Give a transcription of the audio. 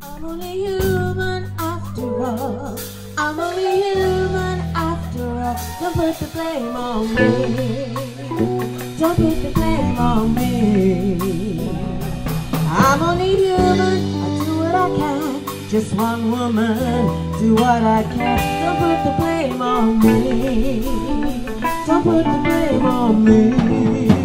I'm only human after all. I'm only human after all. Don't put the blame on me. Don't put the blame on me. I'm only human. I do what I can. Just one woman. Do what I can. Don't put the blame on me. Don't put the blame on me.